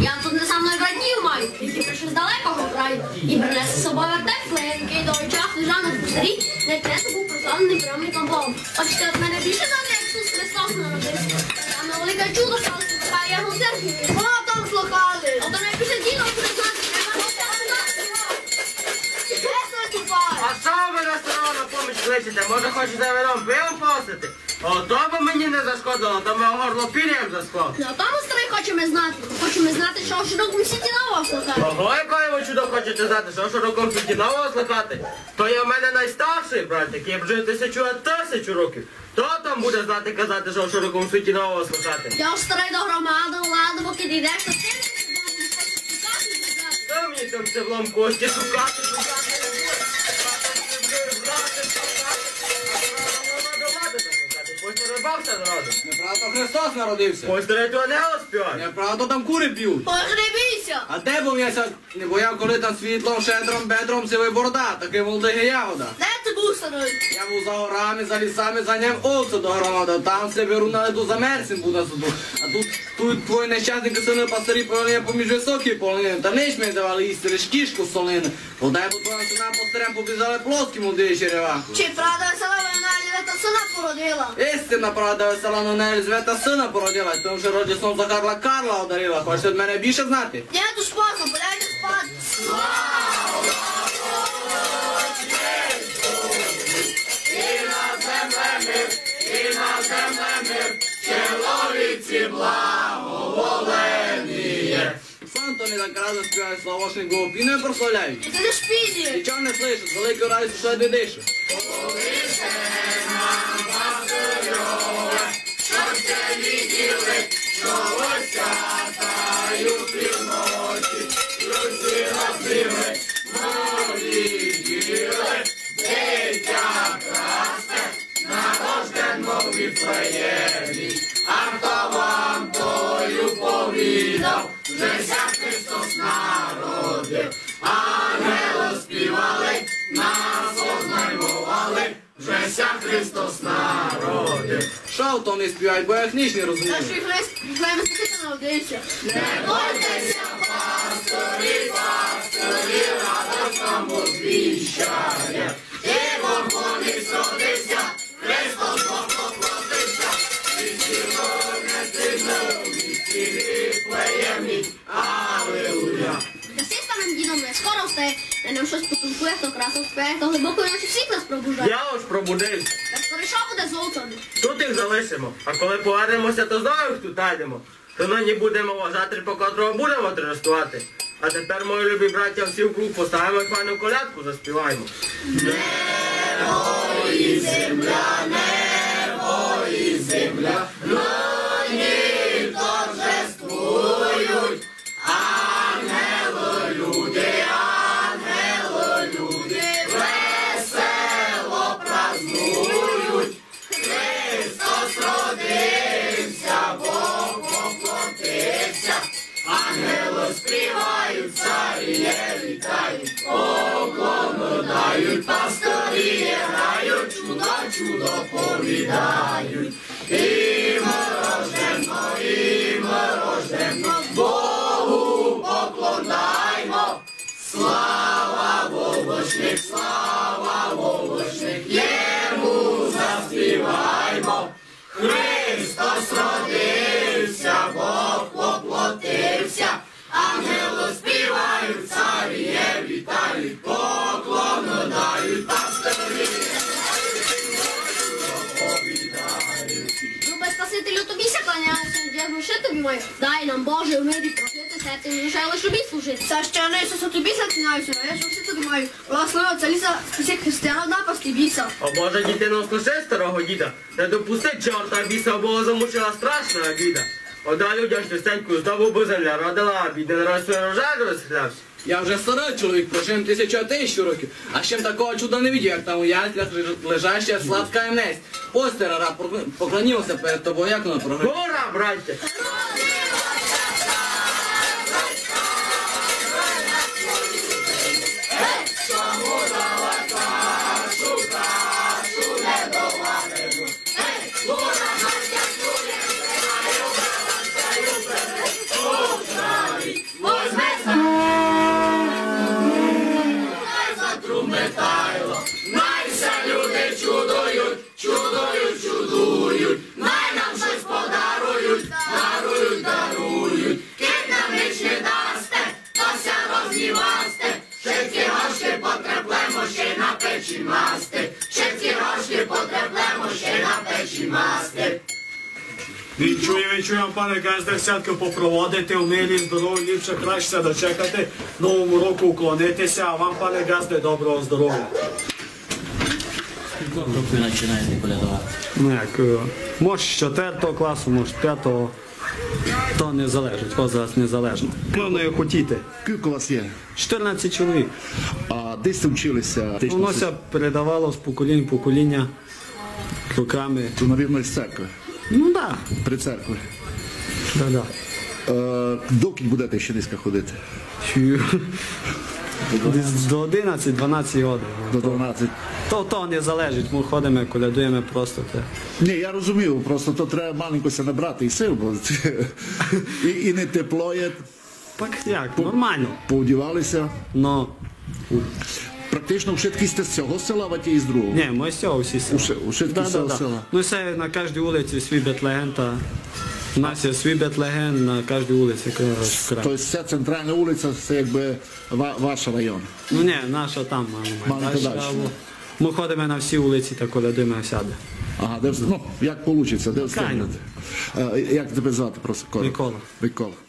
Я тут не сам мною братів маю, які прийшли з далекого краю. І принесли з собою вертеп флин, який довгий час лежав на пустирі, де кресо був прославлений прямником Богом. Хочете від мене більше знати, як Ісус Христос народився? Там на велике чудо сталося, тепер я його в церкві. Воно там слухали. Ото найбільше діло буде знати, треба А що ви на старого на поміч кличете? Може хочете вином пивом посити? Ото би мені не зашкодило, то ми горло пір'ям засклав. Ну, тому, старий, хочемо знати. Хочемо знати, що в широкому світі нового слухати. Ого, якої ви чудо хочете знати, що в широкому світі нового слухати? То є в мене найстарший братик, який жив 1000 років. То там буде знати казати, що в широкому світі нового слухати. Я ж старий до громади, ладно, поки дійдеш, то ти Та мені там селом кості шукати не буде. Ось порибався народу. Неправда, Христос народився. Ось того не співає. Неправда, там кури п'ють. погребійся. А де був я не бояв, коли там світлом, щедром, бедром сивий борода, такий молодий ягода. Де ти був, старий? Я був за горами, за лісами, заняв овцю до громади, там себе руна до замерцем був на суду. А тут твої нещасники сини пастирі полонили поміж високі полонини, та нич мені давали їсти лиш кішку солину. Подай по твоїм синам пастирям побіжали плоскі молоді черева. Чи правда весела вона Єлизавета сина породила? Істинна правда весела, но не Єлизавета сина породила, тому що Рождеством за Карла одарила. Хочете від мене більше знати? Я тут спокійно, поляйте спати. Санто не так разом співають славошник голуб і не прославляють. Ти не шпіді. Нічого не слышать, великий радість, що не дише. Що то не співають, бо я їх ніч не розумію. Та що і Христос Спаситель народився. Не бойтеся, пастирі, радость нам возвіщає. І Богоний зродився, Христос Бог поплатився. І сьогодні ти нові віфлеємі. Алілуя. Даси станем дідом не скоро встає, та нам щось потункує, хто красу спає, то глибоко ночі всіх нас пробужає. Я ось пробудився. Та скоро що буде золотом? Тут їх залишимо, а коли повернемося, то знову їх тут найдемо. То нині будемо вважати, по котрого будемо тренувати. А тепер, мої любі браття, всі в круг поставимо і файну колядку заспіваємо. Небо і земля, нині торжествують. Ангели, люди, весело празнують. Христос родився, Бог поплотився. Ангели співають, царі вітають, поклону дають, пастирі грають, чудо повідають. І ми рожденно, Богу поклонаймо. Слава вовочник, йому заспіваймо. Христос родився, Бог поплотився. Ангели співають, царі вітають, поклону дають, пастирі повідають. Любе Спасителю, тобі ся кланяюся, дякую, що тобі маю. Дай нам, Боже, в мирі прожити серце, не лише лише тобі служити. Священне Ісусу, тобі заклиняюся, а я ж все тобі маю. Благослови Отця Ліса, всіх християн, напасти біса. О Боже, дітино, слушай старого діда, не допусти чорта, біса, бо замучила страшна біда. Ода людям частеньку знову би земля родила, а бідний народ свій рожай розхилявся. Я вже старий чоловік, прожив 1000 років, а ще такого чуда не видів, як там у яслях лежаща сладка ємнесть. Ось ти, рара, поклонівся перед тобою, як воно програє. Гора, браття! і чуємо, пане Гезде, святки попроводити, в мирі, здоров'я, ліпше, краще дочекати, новому року уклонитися, а вам, пане Гезде, доброго здоров'я. Року починаєте колядувати. Ну як, може з 4 класу, може з 5-го, то не залежить, возраст незалежно. Головне хотіти. Скільки у вас є? 14 чоловік. А де сте вчилися? Воно ся передавало з покоління в покоління роками. То, навірно, з церкви. Ну так, При церкві. да. Доки будете ще десь ходити? Десь до 11-12 годин. До 12. То не залежить, ми ходимо, колядуємо просто те. Ні, я розумів, просто то треба маленько ся набрати і сил, бо і не тепло є, Так як, нормально. поодівалися. Но, Практично вже такі з цього села, а ті із другого. ні, ми з цього всі села. Уже такі з цього села. Ну все, на кожній вулиці свій Бетлеген, та у нас є свій Бетлеген на кожній вулиці. Тобто ця центральна вулиця, це якби ваш район. Ну ні, наша там, Маленько далі. Ми ходимо на всі вулиці та колядуємо всяде. Ага, де, ну, як вийде, де встигнете. Як тебе звати просто? Микола. Микола.